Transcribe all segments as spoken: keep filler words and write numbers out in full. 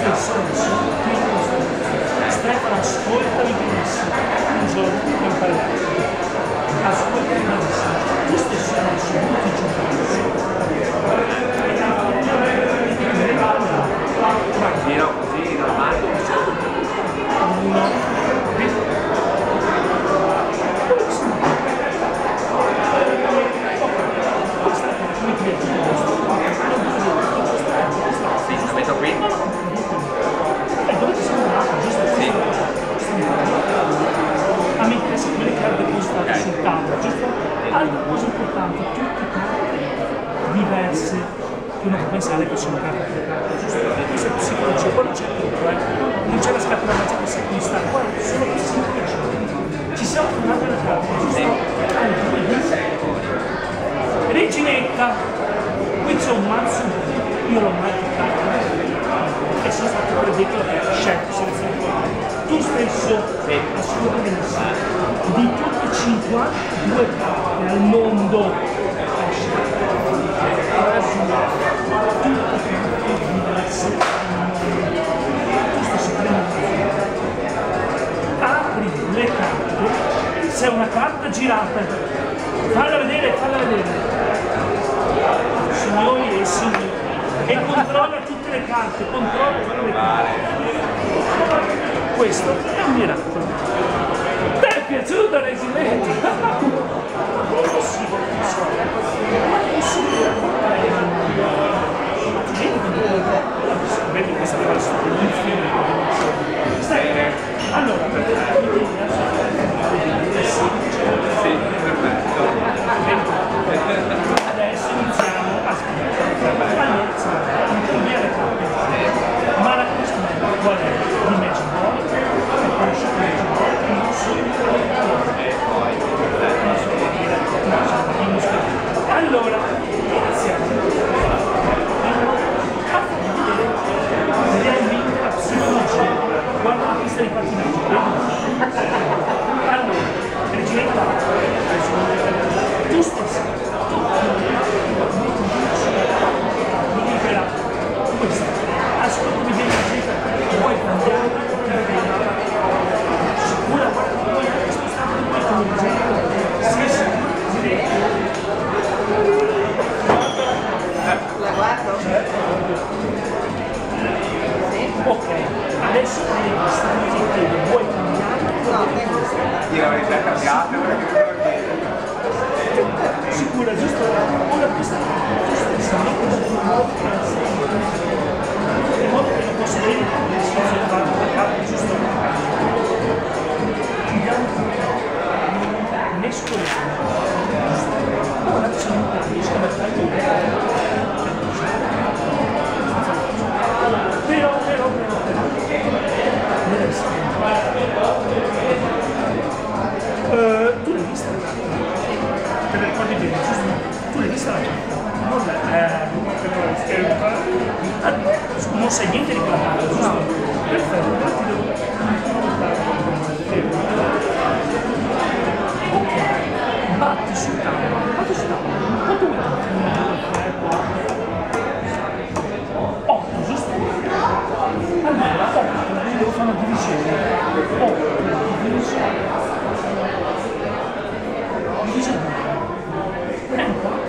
stesso adesso, Stefano, ascoltami benissimo, un giorno non parlare, ascoltami benissimo, tu stesso adesso butti giù Giro così, normale. uno, sì, lo metto qui. e dove ti sei andato, giusto? Sì. A me interessa quelle carte depositate Okay. sul tavolo, giusto? Altra cosa importante, tutte carte diverse che uno può pensare che sono carte applicate, giusto? Questa è psicologia, poi non c'è tutto, eh? Non c'è la scatola magica che si acquista, qua sono psicologia. Ci siamo tornati alla carte, giusto? Reginetta, qui c'è un mazzo, io l'ho mai toccato e sono stato predetto che ho scelto, selezionato. Tu stesso, sì, assolutamente sì, di tutte cinquantadue carte al mondo hai scelto tutte carte diverse al mondo. Tu stesso prendi, apri le carte, se è una carta girata, falla vedere, falla vedere. Signori e signori, e controlla tutte le carte, controlla tutte le carte. Questo è un miracolo. Ti è piaciuto Reginetta? Ma come è possibile che so? Ma è possibile? Vedi questa cosa? Stai, allora, sì, perfetto. adesso iniziamo a scrivere. Allora, introduire le carte. Ma la questione qual è? Di Magic Ball, che conosce Magic Ball, che non sono di e poi non so dire, non so dire. Allora, iniziamo a farvi vedere realmente la psicologia. Guarda la pista di pattinaggio. Allora, Reginetta, tu stessa, tu mi libera questa. Ascoltami bene, Reginetta, puoi cambiare, sicura, guarda, puoi anche spostarti qui come Reginetta. Sì, sì, sì. La guardo? Sì? Ok, adesso hai vista, ti chiedo, vuoi cambiare? No, tengo Io l'avrei già cambiato perché non lo Sicura, giusto? Ora questa giusto in modo che non posso vedere che si sono fare la carta, giusto? Chiudiamo mescoliamo. Ora c'è un po' di scavalcato. Però, però, però, però. Uh, tu l'hai vista la carta? Te la ricordi bene, giusto? Tu l'hai vista la carta? Non l'hai, eh, non sai niente di quella carta, giusto? Perfetto, ora ti devo ok, batti sul tavolo, batti sul tavolo, quanto vuoi tanto? otto, giusto? Allora, otto, devo fare una divisione. otto, divisione. Divisione. È un quattro.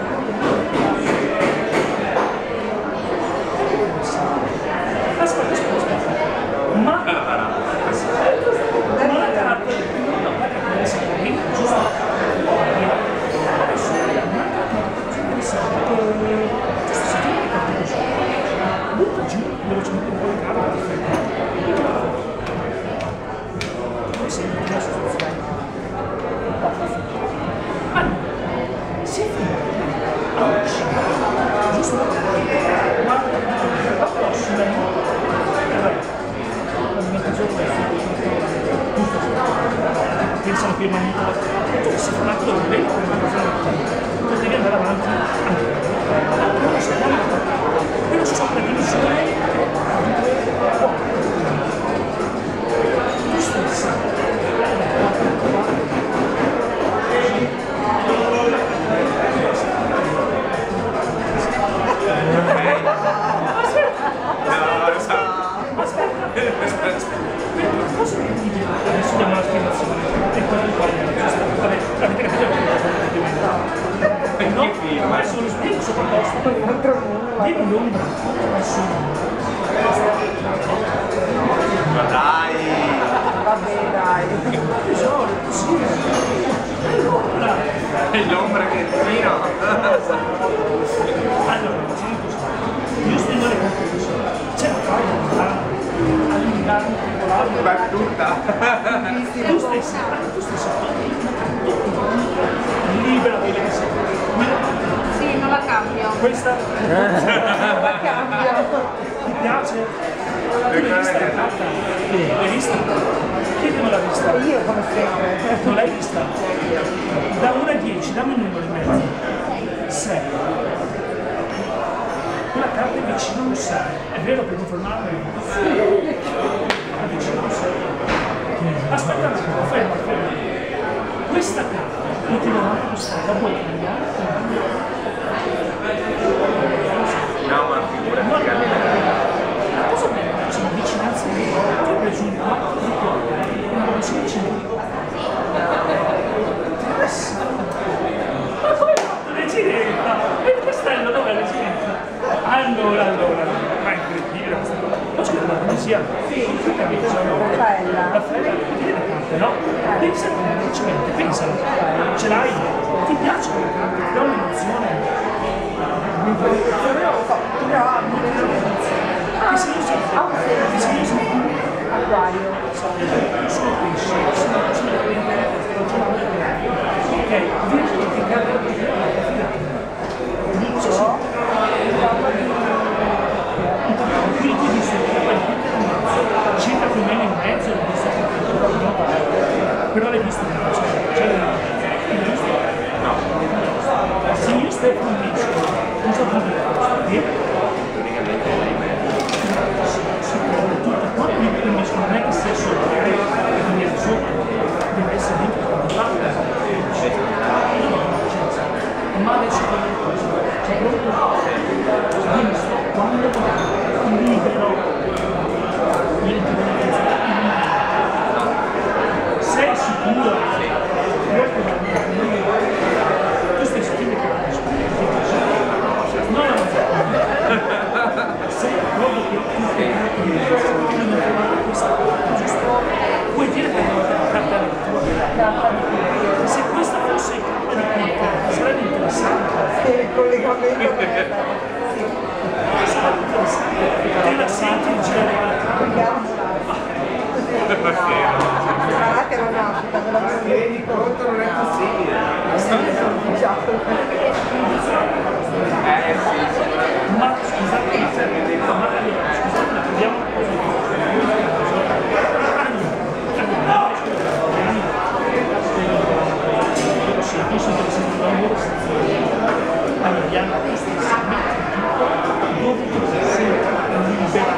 Aspetta, aspetta, aspetta. Ma... Ma la carta... No, la carta deve essere qui, giusto? Adesso, una carta interessante. Giusto, se tu mi ricordi così. Butta giù, velocemente un po' di carta. Come sembra una situazione? Allora, si è finito a uscire, giusto? Guarda, la prossima l'alimentazione questa, giusto? Pensano che non tu sei fermato dove vedi come non fare tu devi andare avanti anche allora sei andato però sopra divisione Ma dai! Vabbè, dai. Tesoro, sì. Allora, È l'ombra che tiro! allora, ci dico così. Io sto in due conclusioni. C'è la faglia all'unità popolare. Battuta! Tu stai sempre, tu stai sempre. Libera di lei. Sì, non la cambio. Questa La cambio. ti piace? Tu l'hai vista la carta? L'hai vista? Chi te me l'ha vista? Io come sempre. Non l'hai vista? Da uno a dieci, dammi un numero in mezzo. sei. Quella carta è vicino a un sei. È vero per confermarmi? È vicino a un sei. Aspetta un attimo, fermo, fermo. Questa carta, io ti do un sei, la puoi cambiare? No, ma figurati che La cosa bella c'è la vicinanza di te, ti ho preso un quattro di cuore, non si vicino. Interessante. Ma come hai fatto reginetta? E il castello dov'è reginetta? Allora, allora, ma è incredibile questa cosa. Ma c'è la poesia? Sì, Raffaella. Raffaella, ti viene le carte, no? Pensa velocemente, pensalo. Ce l'hai? Ti piace quella carta? Ti dà un'emozione? Ti sei usato? Ti sei usato? Acquario. Sono pesci, sono ok, vedi che cade Dico. qui ti dice circa più o meno in mezzo l'ho visto però l'hai visto cioè l'hai visto? No. Se io Stefano dice non so come dire quando mi permesso non è che sia solo quindi è sopra deve essere dentro la parte ma adesso c'è pronto quindi quando libero sei sicuro tu stai sicuro che no no sei proprio che tu stai vuoi dire che non è la carta di tua se questa fosse carta di tua sarebbe interessante Il collegamento. te la senti in girare la carta Sarà che non nasce, non la rendi conto non è possibile! Eh sì, ma scusate ma allora scusate vediamo sì, questo è interessante da lavoro allora Diana questo è dopo che si libera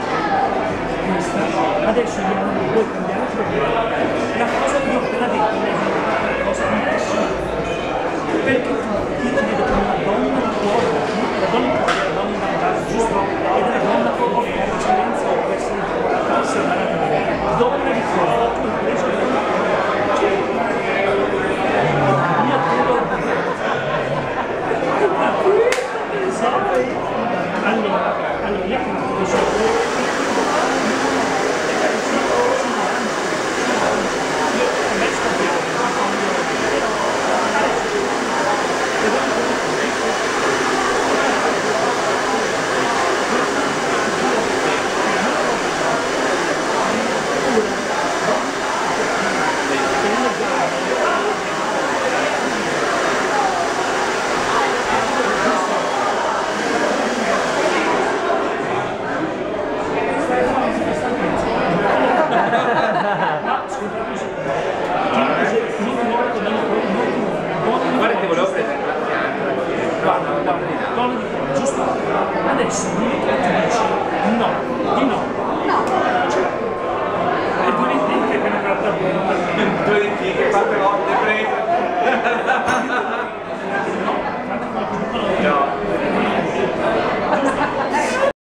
questa adesso Diana vuoi cambiare la cosa che ho appena detto è una cosa impressionante perché tu